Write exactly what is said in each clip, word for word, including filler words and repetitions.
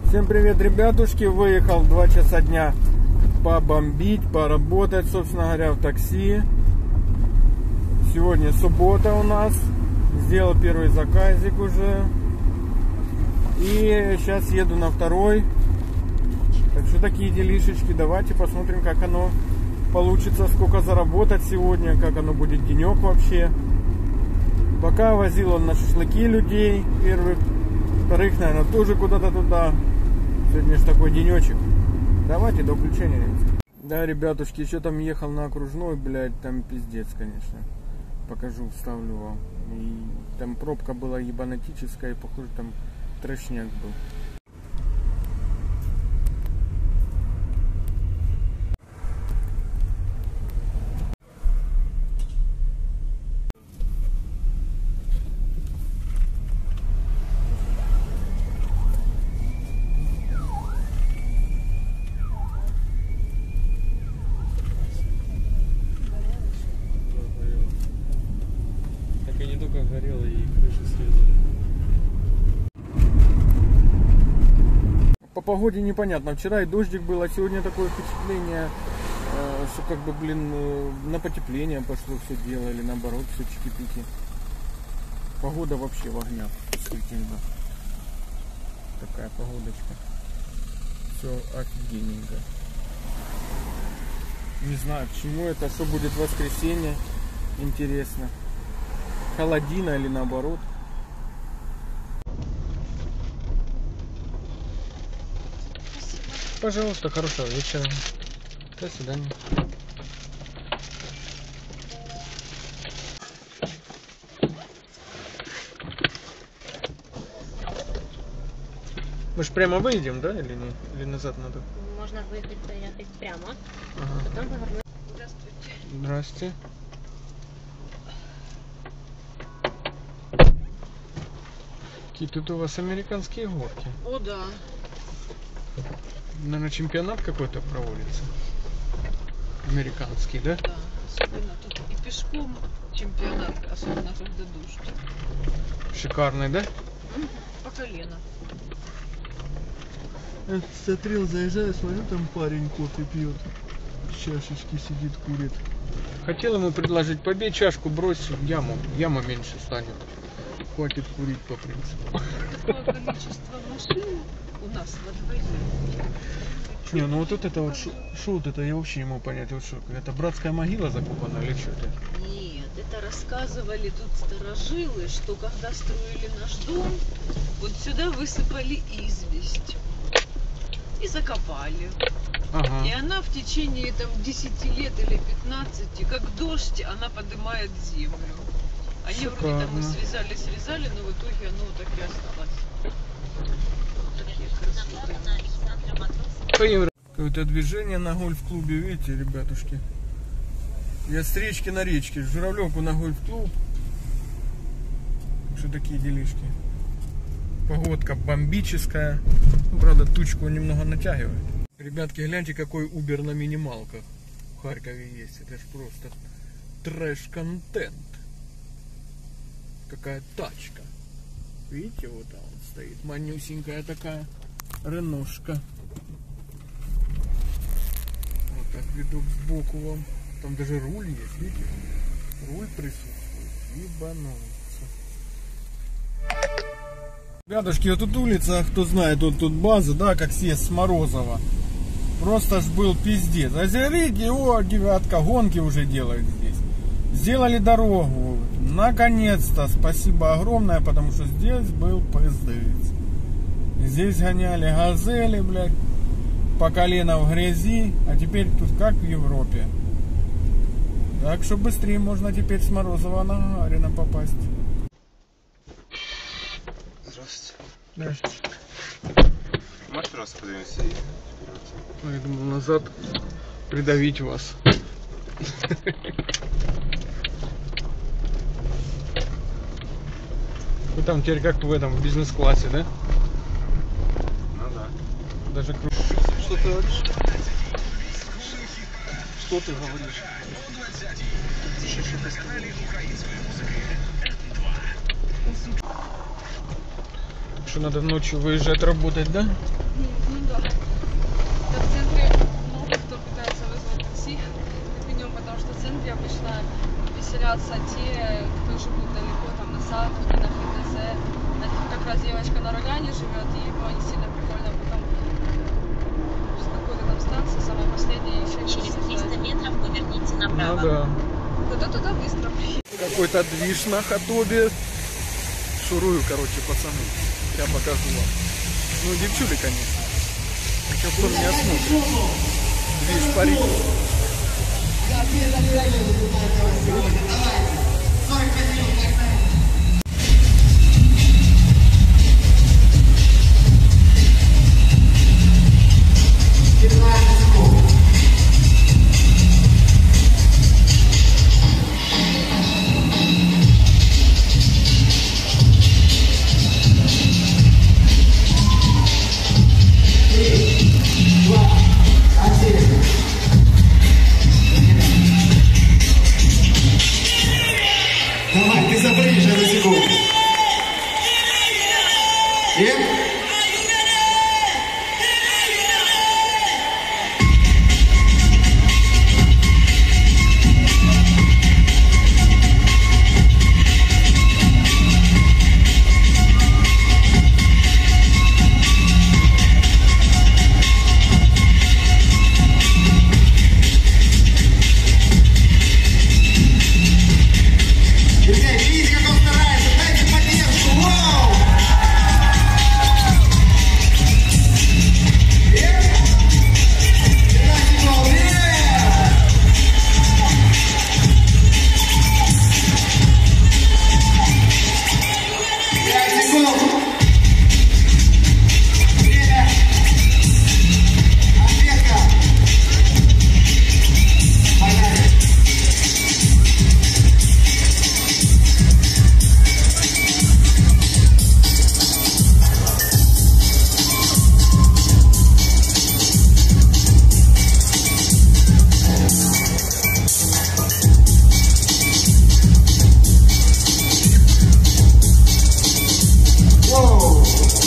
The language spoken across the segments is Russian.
Всем привет, ребятушки! Выехал в два часа дня побомбить, поработать, собственно говоря, в такси. Сегодня суббота у нас. Сделал первый заказик уже. И сейчас еду на второй. Так что такие делишечки. Давайте посмотрим, как оно получится, сколько заработать сегодня, как оно будет денек вообще. Пока возил он на шашлыки людей первых. Вторых, наверное, тоже куда-то туда. Сегодня же такой денечек. Давайте, до включения. Да, ребятушки, еще там ехал на окружной, блядь, там пиздец, конечно. Покажу, вставлю вам. И там пробка была ебанатическая, и похоже там трэшняк был. Горело и крыши срезали. По погоде непонятно. Вчера и дождик был, а сегодня такое впечатление, что как бы, блин, на потепление пошло все дело, или наоборот, все чики-пики. Погода вообще в огнях. Действительно. Такая погодочка. Все офигенненько. Не знаю, к чему это, что будет в воскресенье. Интересно. Холодина или наоборот. Пожалуйста, хорошего вечера. До свидания. Мы же прямо выйдем, да, или не? Или назад надо? Можно выехать, поехать прямо. Ага. Потом повернуть. Здравствуйте. Здрасте. И тут у вас американские горки. О, да. Наверное, чемпионат какой-то проводится. Американский, да? Да, особенно тут и пешком чемпионат, особенно когда дождь. Шикарный, да? По колено. Я смотрел, заезжаю, смотрю, там парень кофе пьет. Чашечки сидит, курит. Хотел ему предложить, побей чашку, брось в яму. Яма меньше станет. Хватит курить по принципу. Такое количество машин у нас во дворе. Не, ну вот это вот, что вот это, я вообще не могу понять, вот что, это братская могила закопана или что это? Нет, это рассказывали тут старожилы, что когда строили наш дом, вот сюда высыпали известь и закопали. Ага. И она в течение там десяти лет или пятнадцати, как дождь, она поднимает землю. Они Шикарно. вроде там и связали, связали, но в итоге оно так и осталось. Такие красоты. Какое-то движение на гольф-клубе, видите, ребятушки. Я с речки на речке, с Журавлевку на гольф-клуб. Что такие делишки. Погодка бомбическая. Ну, правда, тучку немного натягивает. Ребятки, гляньте, какой Uber на минималках в Харькове есть. Это ж просто трэш-контент. Какая тачка. Видите, вот там вот стоит. Манюсенькая такая реношка. Вот так видок сбоку вам. Там даже руль есть, видите? Руль присутствует. Ебануться. Ребятушки, вот тут улица, кто знает, вот тут база, да, как съезд с Морозова. Просто ж был пиздец. А смотрите, о, девятка, гонки уже делают здесь. Сделали дорогу. Наконец-то. Спасибо огромное, потому что здесь был пиздец. Здесь гоняли газели, блядь, по колено в грязи. А теперь тут как в Европе. Так что быстрее можно теперь с Морозова на Гагарина попасть. Здравствуйте. Здравствуйте. Можете просто подвинуться и вперед? Я думал назад придавить вас. Вы там теперь как в этом, в бизнес-классе, да? Ну да. Даже круто. Что ты говоришь? Что ты говоришь? что надо ночью выезжать работать, да? Ну да. Да, в центре много кто пытается вызвать такси днем, потому что в центре обычно веселятся те, кто живут далеко, там на Садовке, на ФТЗ. Как раз девочка на Рогане живет, и ему они сильно прикольно потом с какой-то там станции, самая последняя, еще Через триста метров поверните Ну направо. да. Зато туда быстро приедет. Какой-то движ на Хатобе. Шурую, короче, пацаны. Я покажу вам. Ну, девчули, конечно. Еще кто меня смотрит. Движ Париж. Давай, ты запрыгнешь на секунду. И? Друзья, видите, как он старается? Дайте поддержку! Вау! пятнадцать гол! пять секунд! Время! Ответка! Погнали! Whoa!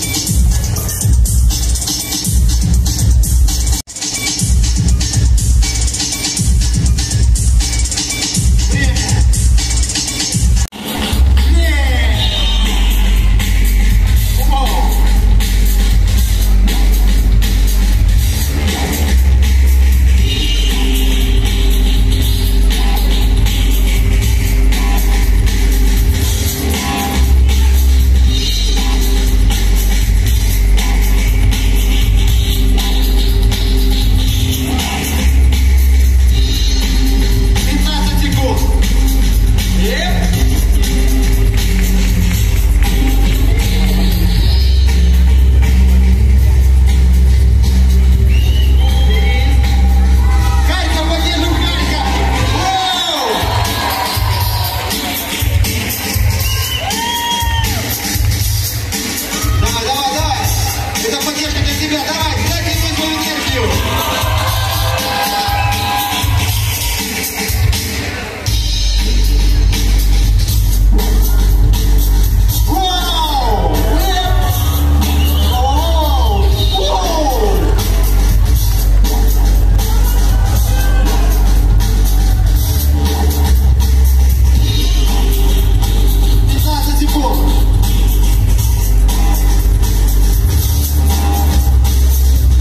пятнадцать секунд. Харьков, поддержим Харьков! Воу! Давай, давай, давай! Это поддержка для тебя, давай, дайте мне свою энергию! Вау! Вау! Вау! пятнадцать секунд.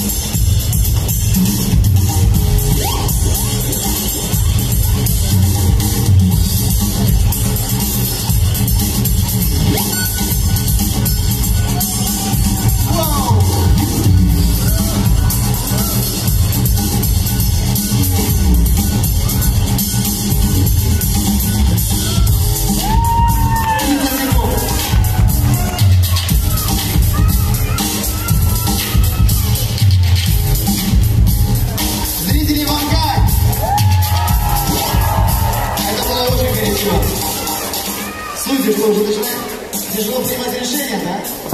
Судьи, что уже начинает тяжело принимать решения, да?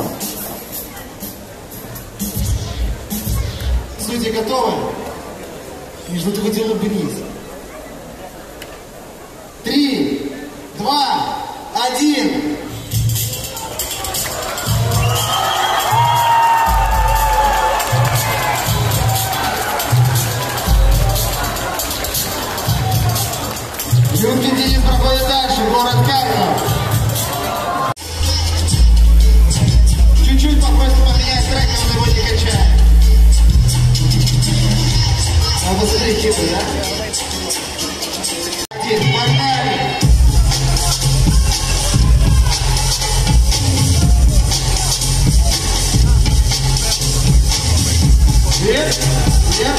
Судьи готовы? Между тобой дело бриз. Три, два, один. Юркин Денис проходит дальше, город Харьков. Чуть-чуть попросим поменять трек, он его не качает. А посмотри, типа, да? Один, погнали! Нет, нет.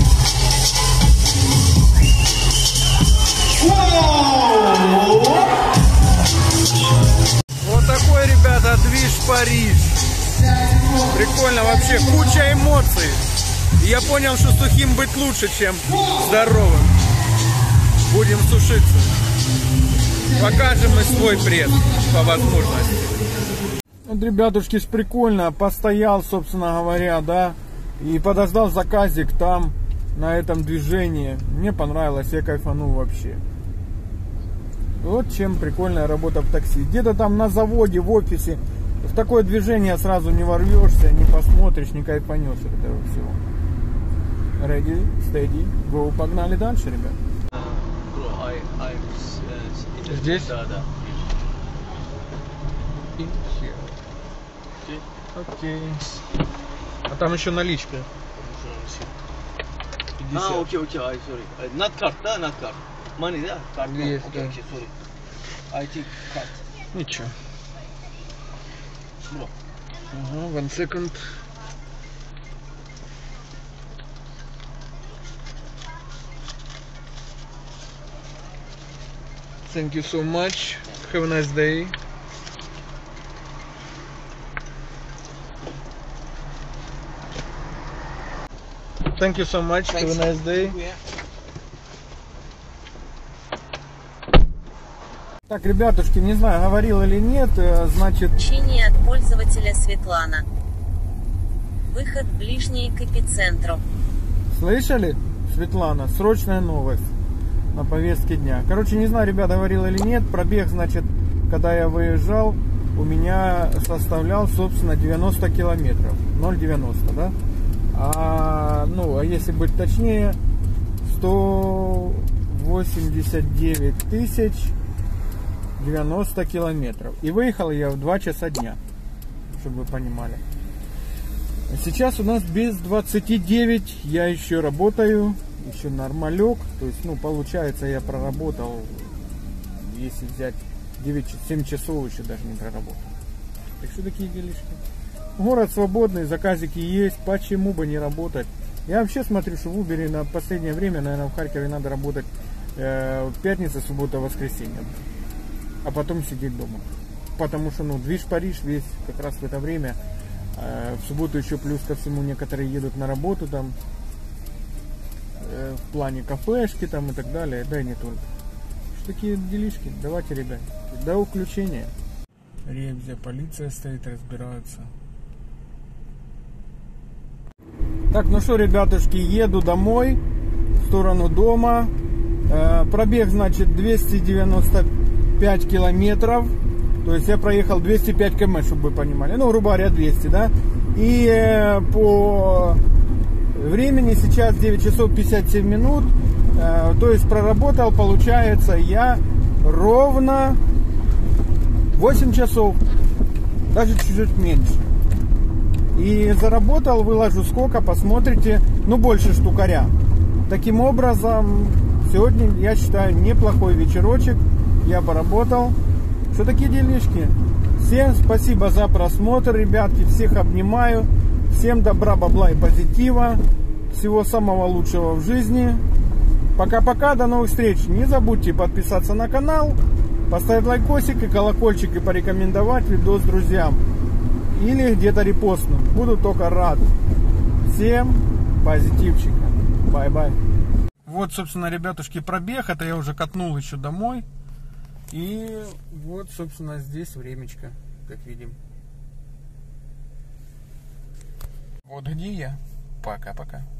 Вот такой, ребята, движ Париж. Прикольно вообще, куча эмоций. И я понял, что сухим быть лучше, чем здоровым. Будем сушиться. Покажем мы свой пресс по возможности. Вот, ребятушки, ж прикольно. Постоял, собственно говоря, да. И подождал заказик там, на этом движении. Мне понравилось, я кайфанул вообще. Вот чем прикольная работа в такси. Где-то там на заводе, в офисе, в такое движение сразу не ворвешься, не посмотришь, не кайфанешь от этого всего. Ready, steady, go, погнали дальше, ребят. Здесь? Да, да. Окей. А там еще наличка. А, окей, окей, I sorry. Uh, not card, да, not card. Money, да? Card, no. Есть, Okay, да. okay, sorry. I think card. Ничего. Bro. Ага, one second. Thank you so much. Have a nice day. Thank you so much. Thanks. Have a nice day. Yeah. Так, ребятушки, не знаю, говорил или нет, значит... Сообщение от пользователя Светлана. Выход ближний к эпицентру. Слышали, Светлана? Срочная новость на повестке дня. Короче, не знаю, ребята, говорил или нет. Пробег, значит, когда я выезжал, у меня составлял, собственно, девяносто километров. ноль девяносто, да? А, ну, а если быть точнее, сто восемьдесят девять тысяч девяносто километров. И выехал я в два часа дня, чтобы вы понимали. Сейчас у нас без двадцати девяти, я еще работаю, еще нормалек. То есть, ну, получается, я проработал, если взять девять-семь часов, еще даже не проработал. Так что такие делишки. Город свободный, заказики есть, почему бы не работать. Я вообще смотрю, что в Uber на последнее время, наверное, в Харькове надо работать э, пятница, суббота, воскресенье. А потом сидеть дома. Потому что, ну, движ Париж весь как раз в это время. Э, в субботу еще плюс ко всему некоторые едут на работу там. Э, в плане кафешки там и так далее. Да и не только. Что такие делишки? Давайте, ребят. До включения. Ревизия, полиция стоит, разбираются. Так, ну что, ребятушки, еду домой. В сторону дома. Э, пробег, значит, двести девяносто пять километров, то есть я проехал двести пять километров, чтобы вы понимали, ну, грубо говоря, двести, да, и э, по времени сейчас девять часов пятьдесят семь минут, э, то есть проработал, получается, я ровно восемь часов, даже чуть-чуть меньше. И заработал, выложу сколько, посмотрите, ну больше штукаря. Таким образом, сегодня, я считаю, неплохой вечерочек. Я поработал. Что такие делишки? Всем спасибо за просмотр, ребятки. Всех обнимаю. Всем добра, бабла и позитива. Всего самого лучшего в жизни. Пока-пока, до новых встреч. Не забудьте подписаться на канал, поставить лайкосик и колокольчик и порекомендовать видос друзьям. Или где-то репостнуть. Буду только рад. Всем позитивчика. Бай-бай. Вот, собственно, ребятушки, пробег. Это я уже катнул еще домой. И вот, собственно, здесь времечко, как видим. Вот где я. Пока-пока.